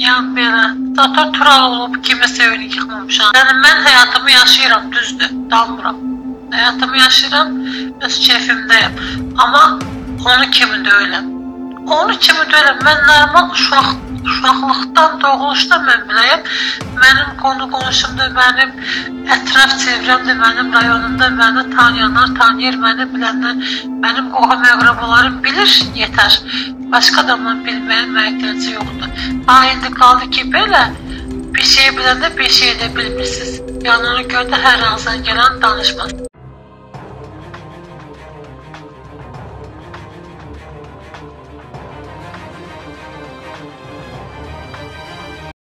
Yəni belə, Zator Tural olub kimisə öyle yıxmamışam. Yəni mən həyatımı yaşayıram, düzdür, dalmıram. Həyatımı yaşayıram, öz keyfimdəyim. Amma onu kimi deyiləm. Onu kimi deyiləm. Mən normal uşaqlıqdan, doğuluşdan mən biləyim. Mənim qonşumda, mənim ətraf çevrəmdə, mənim rayonumda məni tanıyanlar tanıyır, məni bilənlər, mənim qohum-əqrabalarım bilir, yetər. Başqa adamdan bilməyin mənə ehtiyacı yoxdur. İndi qaldı ki, belə bir şey biləndə bir şey də bilmirsiniz. Yəni ona görə də hər ağızdan gələn danışmaz.